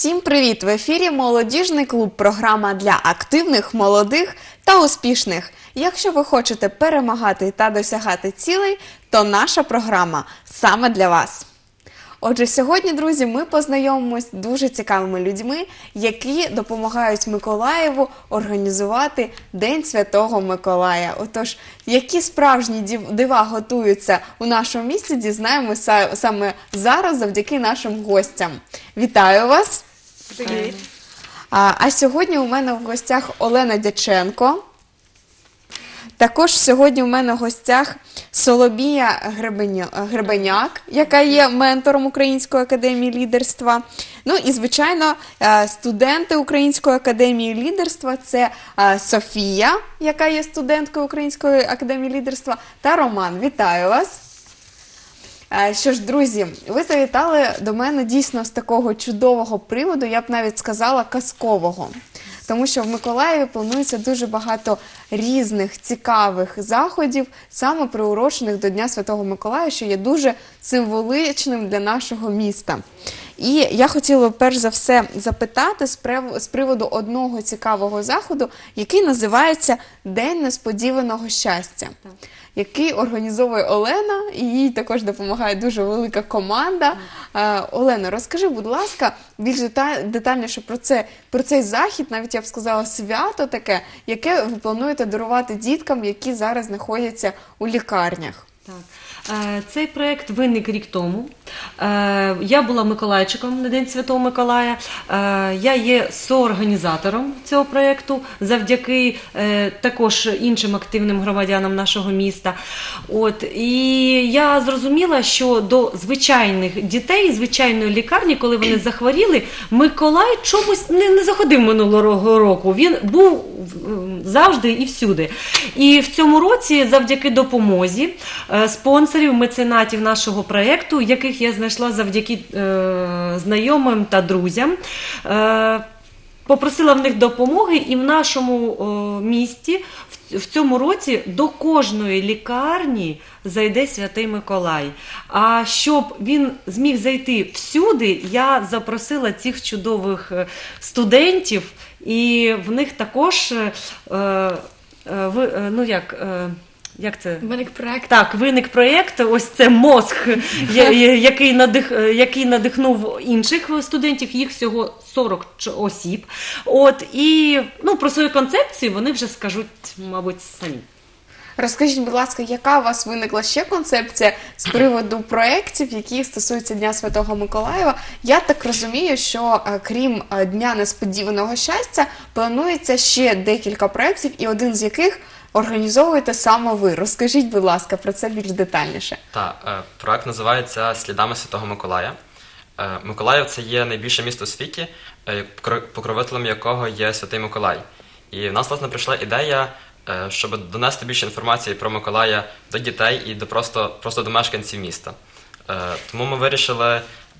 Всім привіт! В ефірі «Молодіжний клуб» – програма для активних, молодих та успішних. Якщо ви хочете перемагати та досягати цілей, то наша програма саме для вас. Отже, сьогодні, друзі, ми познайомимось з дуже цікавими людьми, які допомагають Миколаєву організувати День Святого Миколая. Отож, які справжні дива готуються у нашому місті, дізнаємося саме зараз завдяки нашим гостям. Вітаю вас! Привіт! А сьогодні у мене в гостях Олена Дяченко. Також сьогодні у мене в гостях Соломія Гребеняк, яка є ментором Української академії лідерства. Ну і, звичайно, студенти Української академії лідерства – це Софія, яка є студенткою Української академії лідерства, та Роман. Вітаю вас! Що ж, друзі, ви завітали до мене дійсно з такого чудового приводу, я б навіть сказала казкового. Тому що в Миколаєві планується дуже багато різних цікавих заходів, саме приурочених до Дня Святого Миколая, що є дуже символичним для нашого міста. І я хотіла перш за все запитати з приводу одного цікавого заходу, який називається «День несподіваного щастя», який організовує Олена, і їй також допомагає дуже велика команда. Олено, розкажи, будь ласка, більш детальніше про цей захід, навіть я б сказала свято таке, яке ви плануєте дарувати діткам, які зараз знаходяться у лікарнях. Так. Цей проєкт виник рік тому. Я була миколайчиком на День Святого Миколая. Я є соорганізатором цього проєкту завдяки також іншим активним громадянам нашого міста. І я зрозуміла, що до звичайних дітей, звичайної лікарні, коли вони захворіли, Миколай чомусь не заходив минулого року. Він був завжди і всюди. І в цьому році завдяки допомозі спонсорів, меценатів нашого проєкту, яких я знайшла завдяки знайомим та друзям, попросила в них допомоги, і в нашому місті в цьому році до кожної лікарні зайде Святий Миколай. А щоб він зміг зайти всюди, я запросила цих чудових студентів, і в них також як це? Виник проєкт. Так, виник проєкт, ось це мозг, який надихнув інших студентів, їх всього 40 осіб. І про свою концепцію вони вже скажуть, мабуть, самі. Розкажіть, будь ласка, яка у вас виникла ще концепція з приводу проєктів, які стосуються Дня Святого Миколаєва? Я так розумію, що крім Дня несподіваного щастя, планується ще декілька проєктів, і один з яких організовуєте саме ви. Розкажіть, будь ласка, про це більш детальніше. Так, проєкт називається «Слідами Святого Миколая». Миколаїв – це є найбільше місто у світі, покровителем якого є Святий Миколай. І в нас, власне, прийшла ідея, щоб донести більше інформації про Миколая до дітей і просто до мешканців міста. Тому ми вирішили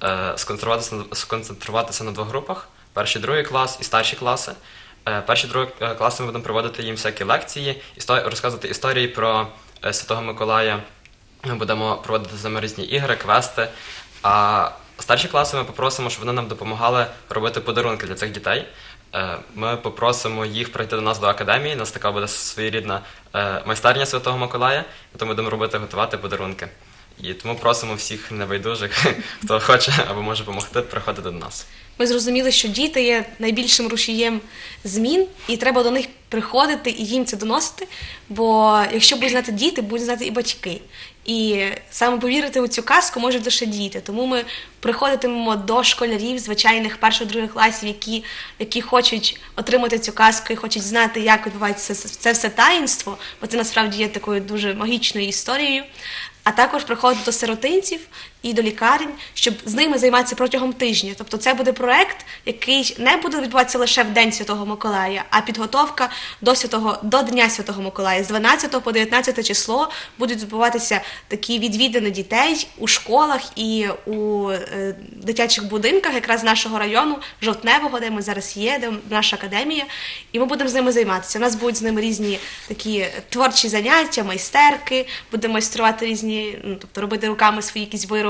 сконцентруватися на двох групах – перший, другий клас і старші класи. Перші, другі класи ми будемо проводити їм всякі лекції, розказувати історії про Святого Миколая. Ми будемо проводити з ними різні ігри, квести. А старші класи ми попросимо, щоб вони нам допомагали робити подарунки для цих дітей. Ми попросимо їх прийти до нас до академії, у нас така буде своєрідна майстерня Святого Миколая, і тому будемо готувати подарунки. І тому просимо всіх небайдужих, хто хоче або може допомогти, приходити до нас. Ми зрозуміли, що діти є найбільшим рушієм змін, і треба до них приходити і їм це доносити, бо якщо будуть знати діти, будуть знати і батьки. І саме повірити у цю казку можуть лише діти. Тому ми приходитимемо до школярів, звичайних перших-других класів, які хочуть отримати цю казку і хочуть знати, як відбувається це все таїнство, бо це насправді є такою дуже магічною історією. А також приходити до сиротинців і до лікарень, щоб з ними займатися протягом тижня. Тобто це буде проєкт, який не буде відбуватися лише в День Святого Миколая, а підготовка до Дня Святого Миколая. З 12 по 19 число будуть відбуватися такі відвідини дітей у школах і у дитячих будинках якраз нашого району, Жовтневого, де ми зараз є, де наша академія. І ми будемо з ними займатися. У нас будуть з ними різні такі творчі заняття, майстерки, будемо майструвати різні, тобто робити руками свої якісь вироби,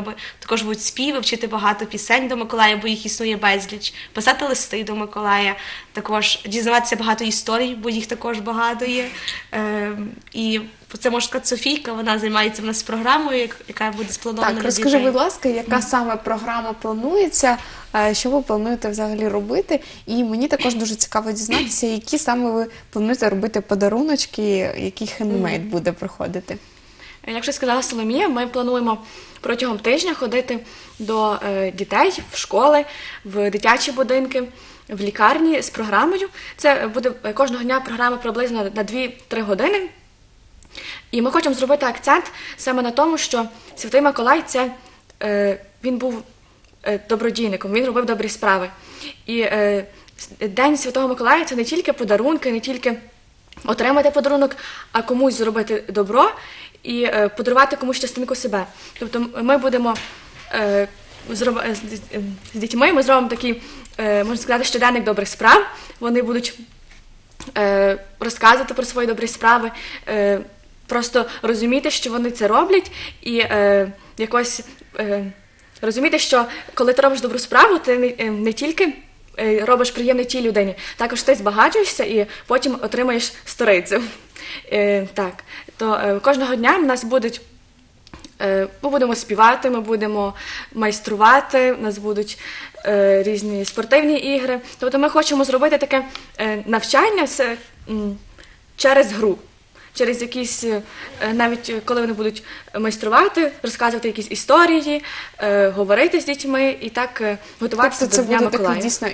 також будуть співи, вчити багато пісень до Миколая, бо їх існує безліч, писати листи до Миколая, також дізнаватися багато історій, бо їх також багато є. І це, можна сказати, Софійка, вона займається в нас програмою, яка буде спланована Так, для розкажи, дітей. будь ласка, яка саме програма планується, що ви плануєте взагалі робити? І мені також дуже цікаво дізнатися, які саме ви плануєте робити подаруночки, який хендмейд буде проходити. Як вже сказала Соломія, ми плануємо протягом тижня ходити до дітей в школи, в дитячі будинки, в лікарні з програмою. Це буде кожного дня програма приблизно на 2-3 години. І ми хочемо зробити акцент саме на тому, що Святий Миколай він був добродійником, він робив добрі справи. І День Святого Миколая – це не тільки подарунки, не тільки отримати подарунок, а комусь зробити добро і подарувати комусь частинку себе. Тобто ми будемо з дітьми, ми зробимо такий, можна сказати, щоденник добрих справ. Вони будуть розказувати про свої добрі справи, просто розуміти, що вони це роблять, і якось розуміти, що коли ти робиш добру справу, ти не тільки робиш приємне тій людині, також ти збагачуєшся і потім отримаєш сторицю. Так, то кожного дня в нас будуть, ми будемо співати, ми будемо майструвати, у нас будуть різні спортивні ігри. Тобто ми хочемо зробити таке навчання через гру. Через якісь, навіть коли вони будуть майструвати, розказувати якісь історії, говорити з дітьми і так готуватися Тобто це до Дня буде така Миколая. дійсно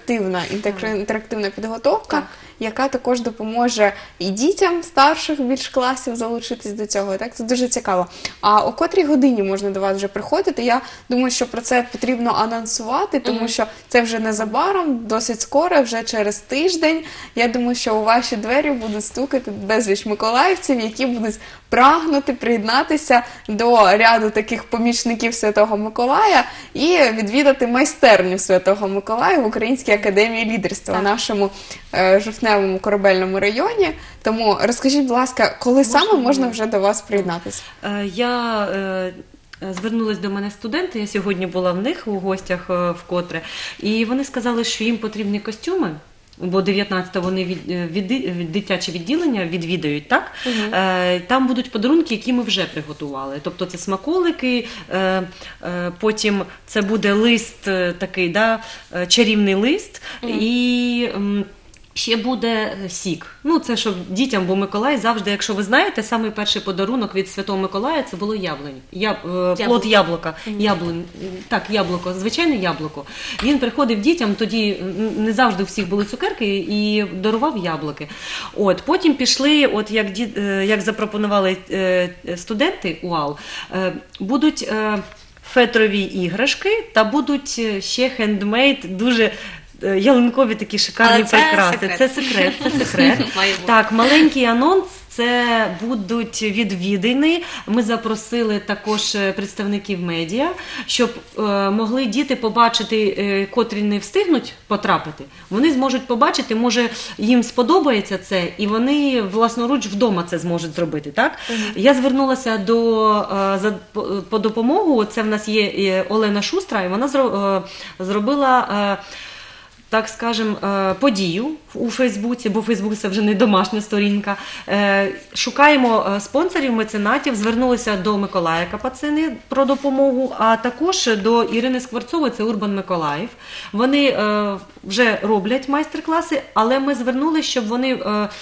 інтерактивна підготовка, Так. яка також допоможе і дітям старших більш класів залучитись до цього. Так, це дуже цікаво. А о котрій годині можна до вас вже приходити? Я думаю, що про це потрібно анонсувати, тому що це вже незабаром, досить скоро, вже через тиждень. Я думаю, що у ваші двері будуть стукати безліч миколаївців, які будуть прагнути приєднатися до ряду таких помічників Святого Миколая і відвідати майстерню Святого Миколая в Українській академії лідерства в нашому Жовтневому корабельному районі. Тому розкажіть, будь ласка, коли саме можна вже до вас приєднатися? Я звернулись до мене студенти, я сьогодні була в них у гостях вкотре, і вони сказали, що їм потрібні костюми. Бо 19-го вони дитяче відділення відвідають, так? Там будуть подарунки, які ми вже приготували. Тобто це смаколики, потім це буде лист такий, да, чарівний лист, і ще буде сік. Ну, це щоб дітям, бо Миколай завжди, якщо ви знаєте, самий перший подарунок від Святого Миколая це було плод яблука. Так, яблуко, звичайне яблуко. Він приходив дітям, тоді не завжди у всіх були цукерки, і дарував яблуки. От, потім пішли, от як запропонували студенти УАЛ, будуть фетрові іграшки та будуть ще хендмейд, дуже ялинкові такі шикарні прикраси. Це секрет. Має бути. Так, маленький анонс. Це будуть відвідини. Ми запросили також представників медіа, щоб могли діти побачити, котрі не встигнуть потрапити. Вони зможуть побачити, може їм сподобається це, і вони власноруч вдома це зможуть зробити. Так? Я звернулася по допомогу. Це в нас є Олена Шустра, і вона зробила так скажем, подію у Фейсбуці, бо Фейсбук – це вже не домашня сторінка. Шукаємо спонсорів, меценатів, звернулися до Миколая Капацини про допомогу, а також до Ірини Скворцової, це Урбан Миколаїв. Вони вже роблять майстер-класи, але ми звернулися, щоб вони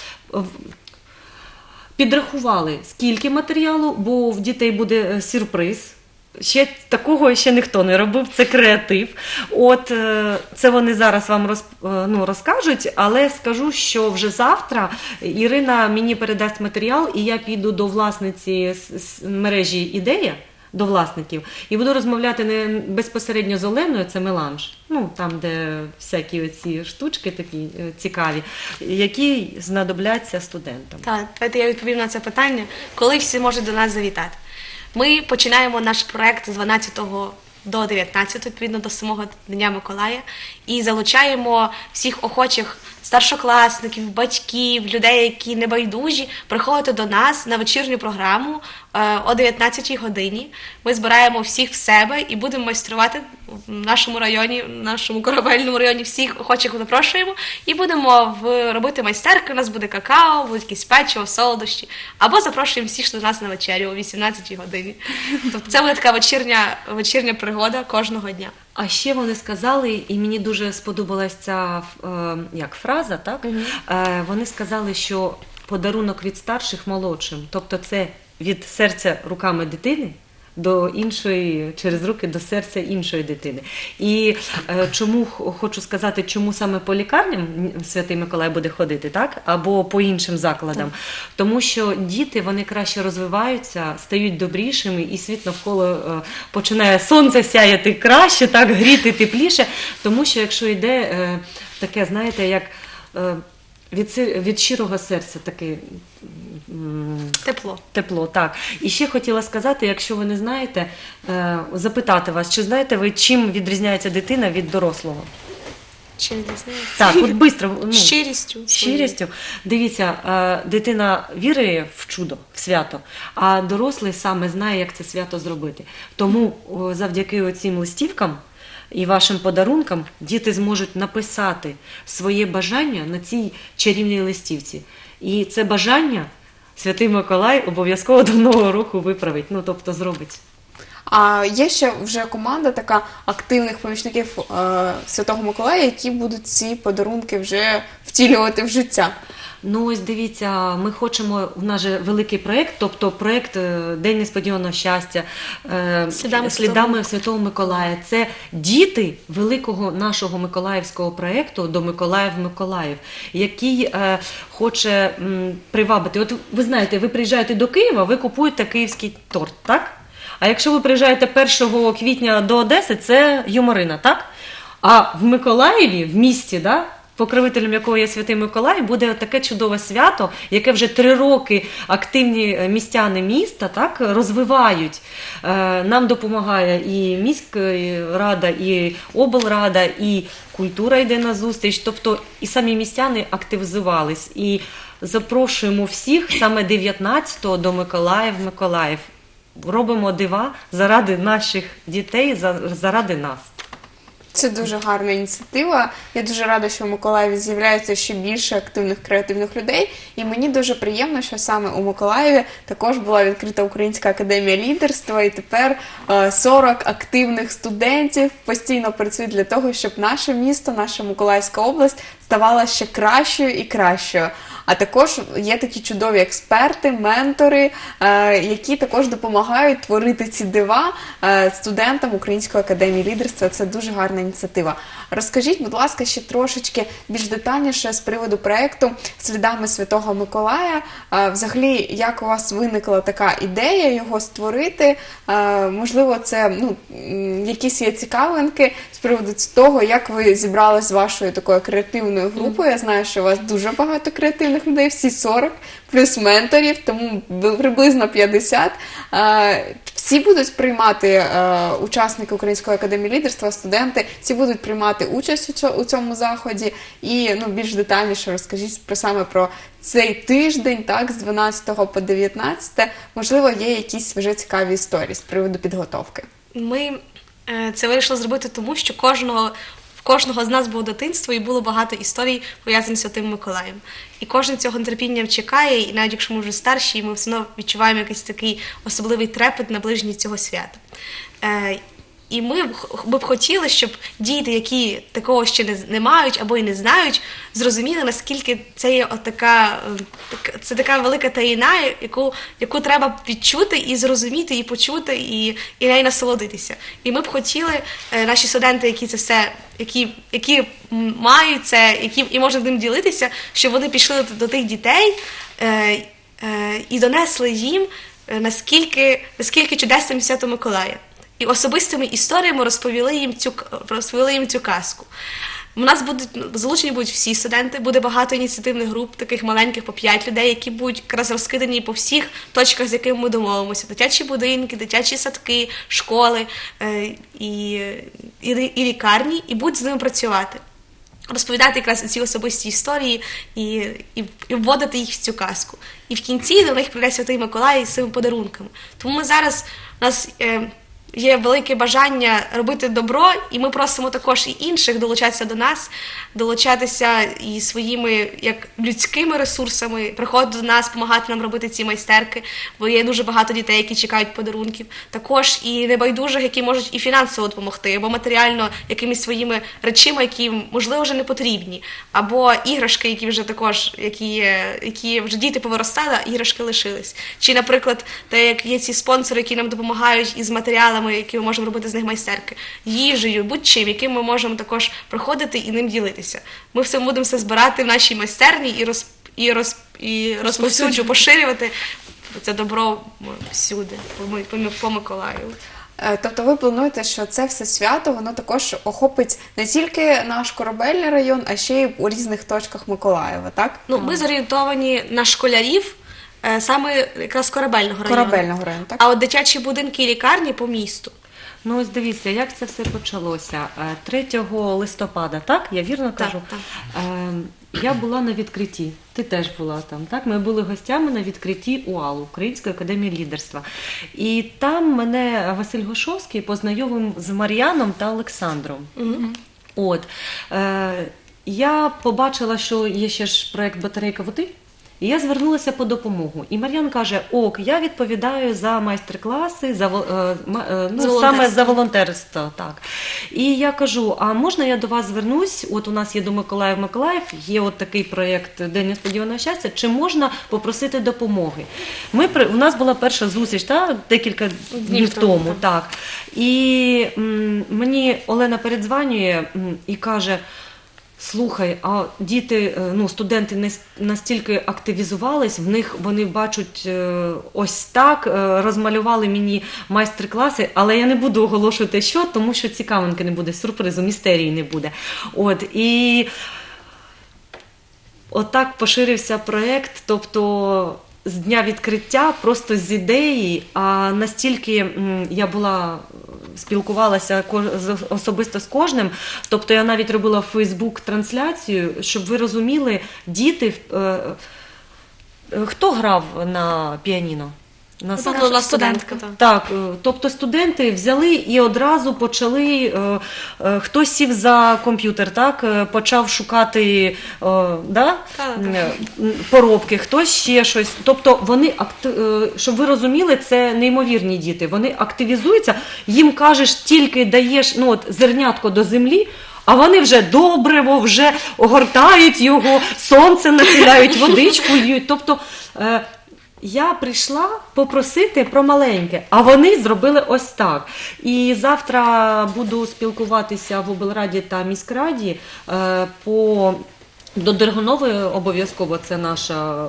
підрахували, скільки матеріалу, бо в дітей буде сюрприз. Такого ще ніхто не робив, це креатив. От це вони зараз вам розкажуть, але скажу, що вже завтра Ірина мені передасть матеріал, і я піду до власниці мережі «Ідея», до власників, і буду розмовляти не безпосередньо з Оленою, це меланж, ну там, де всякі оці штучки такі цікаві, які знадобляться студентам. Так, давайте я відповім на це питання. Коли всі можуть до нас завітати? Ми починаємо наш проект з 12 до 19, відповідно до самого Дня Миколая. І залучаємо всіх охочих старшокласників, батьків, людей, які небайдужі, приходити до нас на вечірню програму о 19-й годині. Ми збираємо всіх в себе і будемо майструвати в нашому районі, в нашому корабельному районі, всіх охочих запрошуємо і будемо робити майстерки. У нас буде какао, буде якісь печиво, солодощі. Або запрошуємо всіх до нас на вечерю о 18-й годині. Тобто це буде така вечірня пригода кожного дня. А ще вони сказали, і мені дуже сподобалась ця фраза, так? Вони сказали, що подарунок від старших молодшим, тобто це від серця руками дитини до іншої, через руки до серця іншої дитини. І чому хочу сказати, чому саме по лікарням Святий Миколай буде ходити, так? Або по іншим закладам. Тому що діти, вони краще розвиваються, стають добрішими, і світ навколо починає сонце сяяти краще, так, гріти тепліше. Тому що якщо йде таке, знаєте, як від щирого серця таке тепло, так. І ще хотіла сказати, якщо ви не знаєте, запитати вас, чи знаєте ви, чим відрізняється дитина від дорослого? Чим відрізняється? Так, от швидко. Щирістю. Щирістю. Дивіться, дитина вірує в чудо, в свято, а дорослий саме знає, як це свято зробити. Тому завдяки оцим листівкам і вашим подарункам діти зможуть написати своє бажання на цій чарівній листівці. І це бажання Святий Миколай обов'язково до Нового року виправить, тобто зробить. А є ще вже команда така активних помічників Святого Миколая, які будуть ці подарунки вже втілювати в життя. Ось дивіться, ми хочемо, в нас же великий проєкт, тобто проєкт День несподіваного щастя, слідами Святого Миколая. Це діти великого нашого миколаївського проєкту «До Миколаїв», який хоче привабити. От ви знаєте, ви приїжджаєте до Києва, ви купуєте київський торт, так? А якщо ви приїжджаєте 1 квітня до Одеси, це юморина, так? А в Миколаєві, в місті, покровителем якого є Святий Миколай, буде таке чудове свято, яке вже 3 роки активні містяни міста так, розвивають. Нам допомагає і міська рада, і облрада, і культура йде на зустріч, тобто і самі містяни активізувались. І запрошуємо всіх саме 19-го до Миколаїв. Робимо дива заради наших дітей, заради нас. Це дуже гарна ініціатива. Я дуже рада, що в Миколаєві з'являється ще більше активних креативних людей. І мені дуже приємно, що саме у Миколаєві також була відкрита Українська академія лідерства. І тепер 40 активних студентів постійно працюють для того, щоб наше місто, наша Миколаївська область ставала ще кращою і кращою. А також є такі чудові експерти, ментори, які також допомагають творити ці дива студентам Української академії лідерства. Це дуже гарна ініціатива. Розкажіть, будь ласка, ще трошечки більш детальніше з приводу проєкту «Слідами Святого Миколая». Взагалі, як у вас виникла така ідея його створити? Можливо, це якісь є цікавинки з приводу того, як ви зібралися з вашою такою креативною групою. Я знаю, що у вас дуже багато креативних людей, всі 40, плюс менторів, тому приблизно 50. Всі будуть приймати, учасники Української академії лідерства, студенти, всі будуть приймати участь у цьому заході. І більш детальніше розкажіть саме про цей тиждень, так, з 12 по 19. Можливо, є якісь вже цікаві історії з приводу підготовки. Ми це вирішили зробити тому, що в кожного з нас було дитинство і було багато історій, пов'язаних з Святим Миколаєм. І кожен цього нетерпінням чекає, і навіть якщо ми вже старші, ми все одно відчуваємо якийсь такий особливий трепет наближення цього свята. І ми б хотіли, щоб діти, які такого ще не мають або й не знають, зрозуміли, наскільки це є така велика таїна, яку треба відчути і зрозуміти, і почути, і нею насолодитися. І ми б хотіли, наші студенти, які це все, які мають це, які і можуть ним ділитися, щоб вони пішли до тих дітей і донесли їм, наскільки чудесним Свято Миколая. І особистими історіями розповіли їм цю казку. У нас залучені будуть всі студенти, буде багато ініціативних груп, таких маленьких по 5 людей, які будуть якраз розкидані по всіх точках, з якими ми домовимося. Дитячі будинки, дитячі садки, школи і лікарні, і будуть з ними працювати. Розповідати якраз ці особисті історії і вводити їх в цю казку. І в кінці до них прийде Святий Миколай з цими подарунками. Тому у нас є велике бажання робити добро, і ми просимо також і інших долучатися до нас, долучатися і своїми як людськими ресурсами, приходити до нас, допомагати нам робити ці майстерки, бо є дуже багато дітей, які чекають подарунків. Також і небайдужих, які можуть і фінансово допомогти, або матеріально якимись своїми речима, які, можливо, вже не потрібні, або іграшки, які вже також, які вже діти повиростали, а іграшки лишились. Чи, наприклад, те, як є ці спонсори, які нам допомагають із матеріалами, які ми можемо робити з них майстерки, їжею, будь-чим, яким ми можемо також приходити і ним ділитися. Ми все будемо все збирати в нашій майстерні і розповсюджувати, поширювати це добро всюди, по Миколаєву. Тобто ви плануєте, що це все свято, воно також охопить не тільки наш Корабельний район, а ще й у різних точках Миколаєва, так? Ми зорієнтовані на школярів, саме якраз Корабельного району. Корабельного району, так? А от дитячі будинки і лікарні по місту. Ну, ось дивіться, як це все почалося. 3 листопада, так? Я вірно кажу? Так. Я була на відкритті. Ти теж була там, так? Ми були гостями на відкритті УАЛу, Української академії лідерства. І там мене Василь Гошовський познайомив з Мар'яном та Олександром. От. Я побачила, що є ще ж проєкт «Батарейка води». І я звернулася по допомогу. І Мар'ян каже, я відповідаю за майстер-класи, саме за волонтерство. Так. І я кажу, а можна я до вас звернусь? От у нас є до Миколаїв, є от такий проєкт «День несподіваного щастя», чи можна попросити допомоги? У нас була перша зустріч, декілька днів тому. Так. І мені Олена передзвонює і каже, слухай, а діти, студенти настільки активізувались, вони бачать ось так, розмалювали мені майстер-класи, але я не буду оголошувати що, тому що цікавинки не буде, сюрпризу, містерії не буде. І отак поширився проєкт, тобто з дня відкриття, просто з ідеї, а настільки я спілкувалася особисто з кожним, тобто я навіть робила в Фейсбук трансляцію, щоб ви розуміли, діти, хто грав на піаніно? Була студентка. Так, тобто студенти взяли і одразу почали, хтось сів за комп'ютер, так, почав шукати поробки, хтось ще щось. Тобто вони, щоб ви розуміли, це неймовірні діти, вони активізуються, їм кажеш, тільки даєш зернятко до землі, а вони вже добриво, вже огортають його, сонце нахиляють, водичку льють. Тобто я прийшла попросити про маленьке, а вони зробили ось так. І завтра буду спілкуватися в облраді та міськраді до Дергунової обов'язково, це наша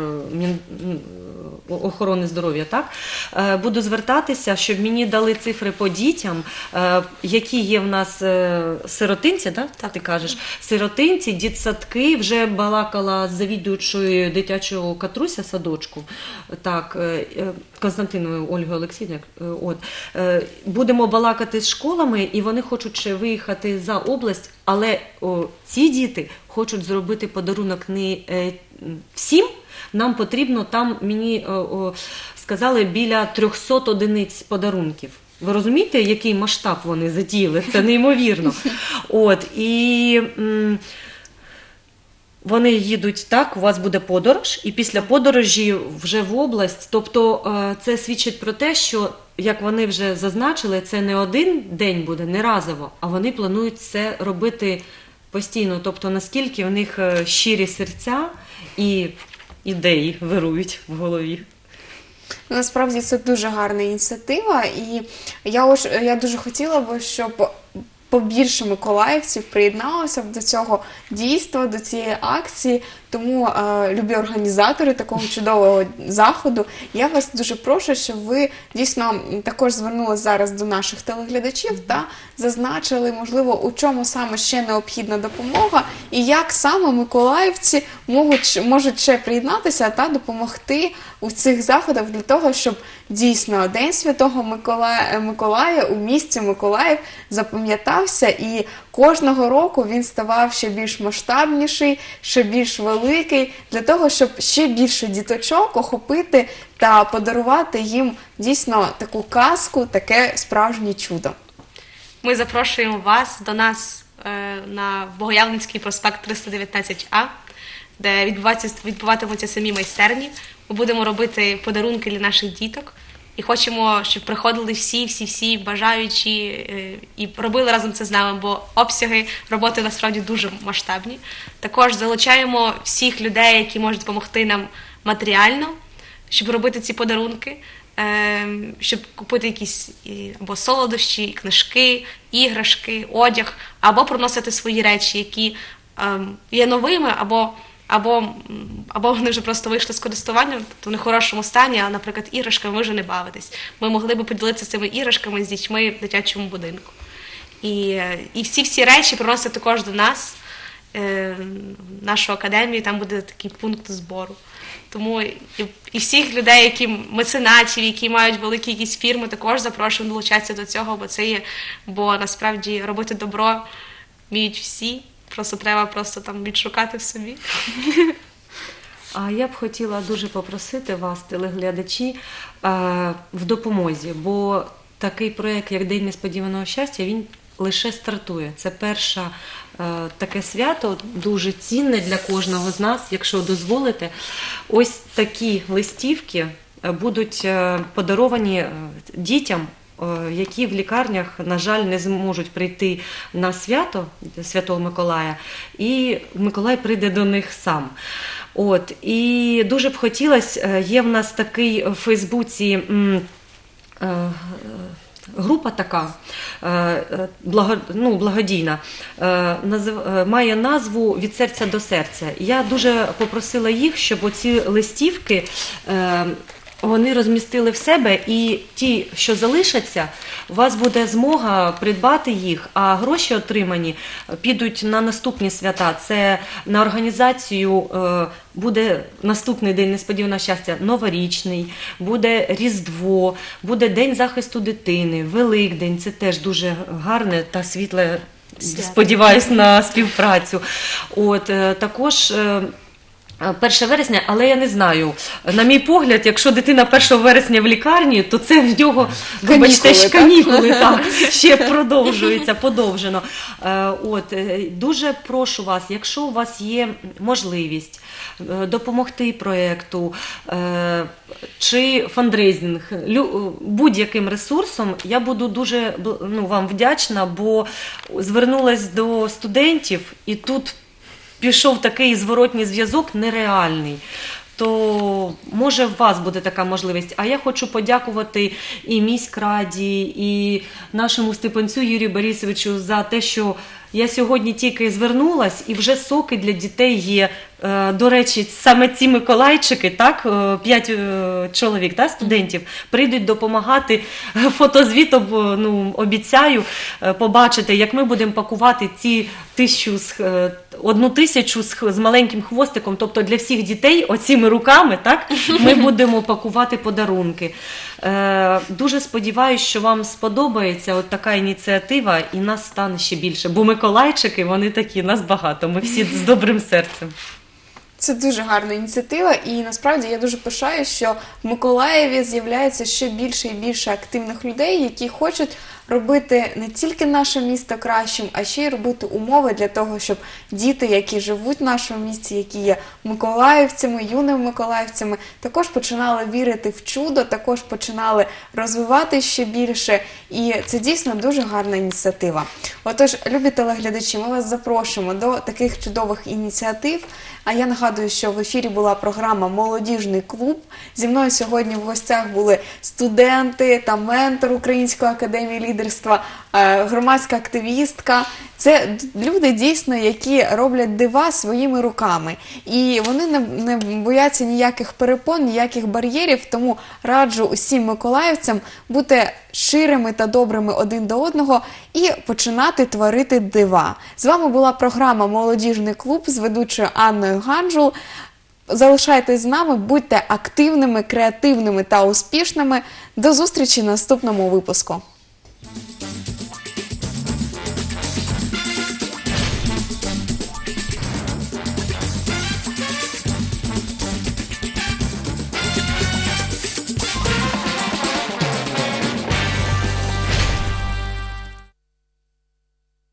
охорони здоров'я, так? Буду звертатися, щоб мені дали цифри по дітям, які є в нас сиротинці, так? Ти кажеш? Сиротинці, дитсадки, вже балакала з завідуючою дитячого Катруся садочку, так, Константиновою Ольгою Олексіївною. Будемо балакати з школами, і вони хочуть ще виїхати за область, але ці діти хочуть зробити подарунок не всім, нам потрібно, там мені сказали, біля 300 одиниць подарунків. Ви розумієте, який масштаб вони затіяли? Це неймовірно. І вони їдуть так, у вас буде подорож, і після подорожі вже в область. Тобто це свідчить про те, що, як вони вже зазначили, це не один день буде, не разово, а вони планують це робити постійно. Тобто наскільки в них щирі серця і ідеї вирують в голові. Насправді це дуже гарна ініціатива, і я дуже хотіла б, щоб побільше миколаївців приєдналося до цього дійства, до цієї акції. Тому, любі організатори такого чудового заходу, я вас дуже прошу, щоб ви дійсно також звернулися зараз до наших телеглядачів та зазначили, можливо, у чому саме ще необхідна допомога і як саме миколаївці можуть ще приєднатися та допомогти у цих заходах для того, щоб дійсно День Святого Миколая у місті Миколаїв запам'ятався, і кожного року він ставав ще більш масштабніший, ще більш великий, для того, щоб ще більше діточок охопити та подарувати їм дійсно таку казку, таке справжнє чудо. Ми запрошуємо вас до нас на Богоявленський проспект 319А, де відбуватимуться самі майстерні. Ми будемо робити подарунки для наших діток. І хочемо, щоб приходили всі бажаючі і робили разом це з нами, бо обсяги роботи насправді дуже масштабні. Також залучаємо всіх людей, які можуть допомогти нам матеріально, щоб робити ці подарунки, щоб купити якісь або солодощі, книжки, іграшки, одяг, або приносити свої речі, які є новими, або вони вже просто вийшли з користування, тобто в нехорошому стані, а, наприклад, іграшками ви вже не бавитесь. Ми могли б поділитися цими іграшками з дітьми в дитячому будинку. І всі речі приносити також до нас, в нашу академію, там буде такий пункт збору. Тому і всіх людей, які меценатів, які мають великі якісь фірми, також запрошуємо долучатися до цього, бо насправді робити добро вміють всі. Просто треба там відшукати в собі. А я б хотіла дуже попросити вас, телеглядачі, в допомозі, бо такий проєкт, як День несподіваного щастя, він лише стартує. Це перше таке свято, дуже цінне для кожного з нас, якщо дозволите. Ось такі листівки будуть подаровані дітям, які в лікарнях, на жаль, не зможуть прийти на свято Святого Миколая, і Миколай прийде до них сам. І дуже б хотілося, є в нас такий в Фейсбуці група така, благодійна, має назву «Від серця до серця». Я дуже попросила їх, щоб оці листівки вони розмістили в себе, і ті, що залишаться, у вас буде змога придбати їх, а гроші отримані підуть на наступні свята. Це на організацію буде наступний День несподіваного щастя, новорічний, буде Різдво, буде День захисту дитини, Великдень, це теж дуже гарне та світле, сподіваюсь, на співпрацю. Також 1 вересня, але я не знаю. На мій погляд, якщо дитина 1 вересня в лікарні, то це в нього, вибачте, канікули, так, ще продовжується, подовжено. Дуже прошу вас, якщо у вас є можливість допомогти проєкту чи фандрейзинг, будь-яким ресурсом, я буду дуже вам вдячна, бо звернулась до студентів, і тут пішов такий зворотній зв'язок нереальний. То, може, у вас буде така можливість. А я хочу подякувати і міськраді, і нашому стипанцю Юрію Борисовичу за те, що я сьогодні тільки звернулась, і вже соки для дітей є. До речі, саме ці миколайчики, 5 чоловік, студентів, прийдуть допомагати. Фотозвіт обіцяю побачити, як ми будемо пакувати ці 1000 з маленьким хвостиком, тобто для всіх дітей, оціми руками, ми будемо пакувати подарунки. Дуже сподіваюся, що вам сподобається така ініціатива, і нас стане ще більше. Бо миколайчики, вони такі, нас багато, ми всі з добрим серцем. Це дуже гарна ініціатива, і насправді я дуже пишаю, що в Миколаєві з'являється ще більше і більше активних людей, які хочуть робити не тільки наше місто кращим, а ще й робити умови для того, щоб діти, які живуть в нашому місті, які є миколаївцями, юними миколаївцями, також починали вірити в чудо, також починали розвивати ще більше, і це дійсно дуже гарна ініціатива. Отож, любі телеглядачі, ми вас запрошуємо до таких чудових ініціатив. А я нагадую, що в ефірі була програма «Молодіжний клуб». Зі мною сьогодні в гостях були студенти та ментор Української академії лідерів лідерства, громадська активістка. Це люди дійсно, які роблять дива своїми руками. І вони не бояться ніяких перепон, ніяких бар'єрів, тому раджу усім миколаївцям бути щирими та добрими один до одного і починати творити дива. З вами була програма «Молодіжний клуб» з ведучою Анною Ганджул. Залишайтесь з нами, будьте активними, креативними та успішними. До зустрічі в наступному випуску.